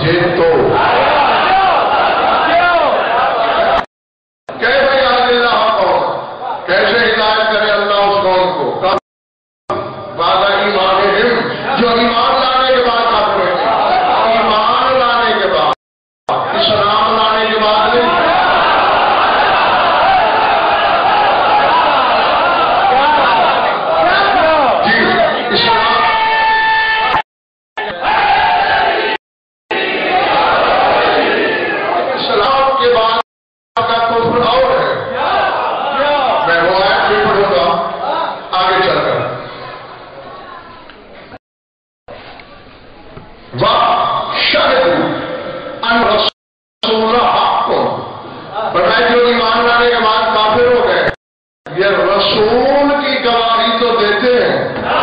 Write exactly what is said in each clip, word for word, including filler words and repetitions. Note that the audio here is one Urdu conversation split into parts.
یہ تو کیسے یاد اللہ قوم کیسے ہدایت کرے اللہ اس قوم کو بعد ایمان جو ایمان لانے کے بعد کافر ہوئے ایمان لانے کے بعد اسلام لانے کے بعد جی اسلام اسلام کے بعد کا کفر اور ہے میں وہ آیت بھی پڑھوں گا آگے چل کر وَشَهِدُوا أَنَّ رَسُولَ حَقٌّ فرمایا جو ایمان لانے کے بعد کافر ہو گئے یہ رسول کی گواہی تو دیتے ہیں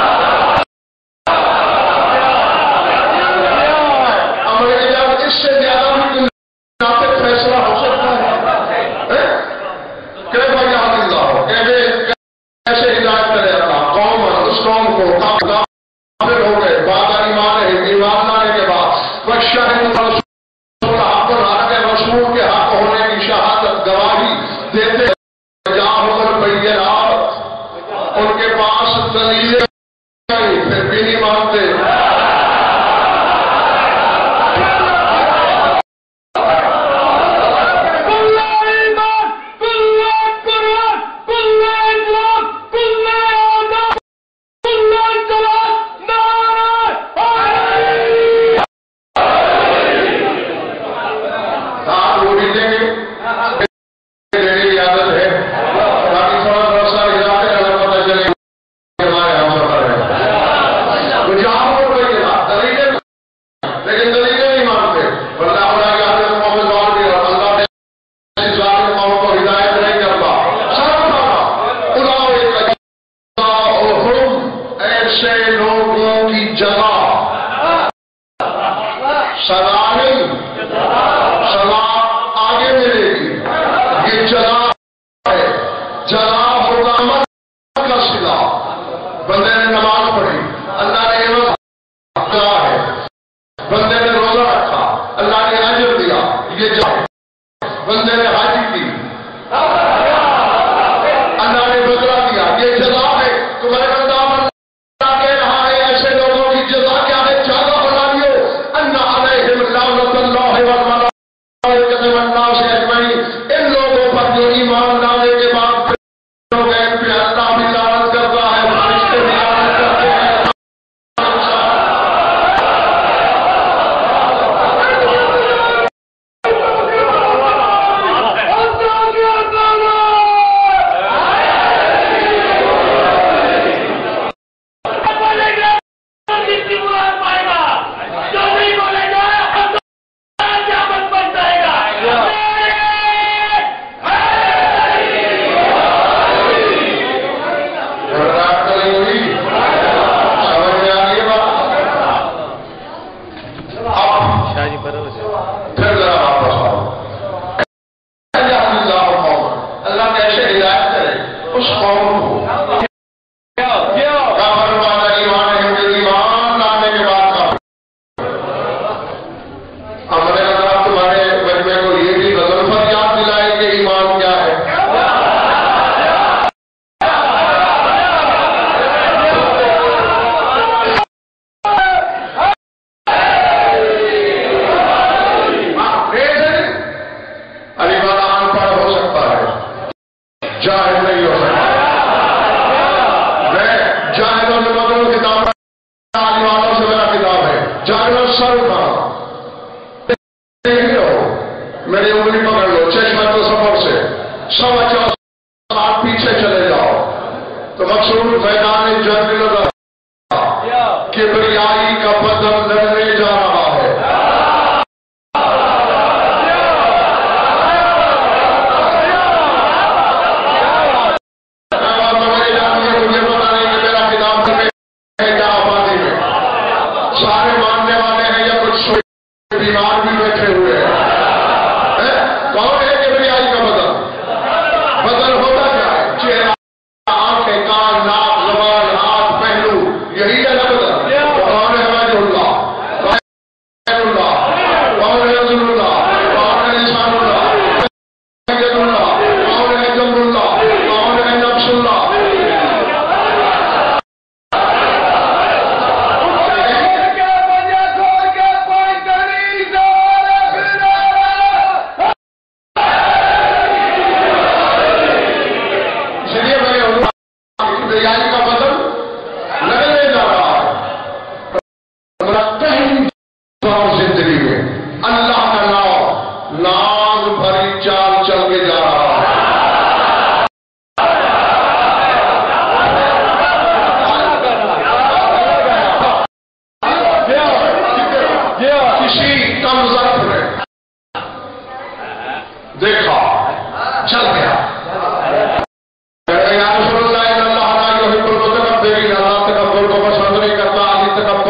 عمل اجازت اس سے زیادہ بھی کوئی ناطق فیصلہ ہو سکتا ہے کیسے یاد اللہ ہو کیسے ہدایت کرے اللہ قوم اس قوم کو کافر ہو گئے بعد ایمان ہے ایمان لانے کے بعد وَشَهِدُوا رَسُولَ حَقٌّ آگے رسول کے حق ہونے کی شہادت گواہی دیتے جاءہم البینات ان کے پاس دلیل پھر بھی نہیں مانتے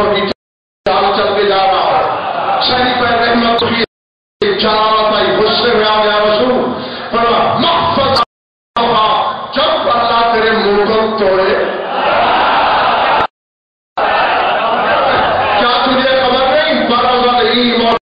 کفر کی چال چلتے جا رہا ہو، صحیح پر رحمت کی چلالت آئی، غصے میں آ گیا رسول فرما محفظ جب اللہ تیرے منہ کو توڑے، کیا تجھے خبر نہیں برز العیم اور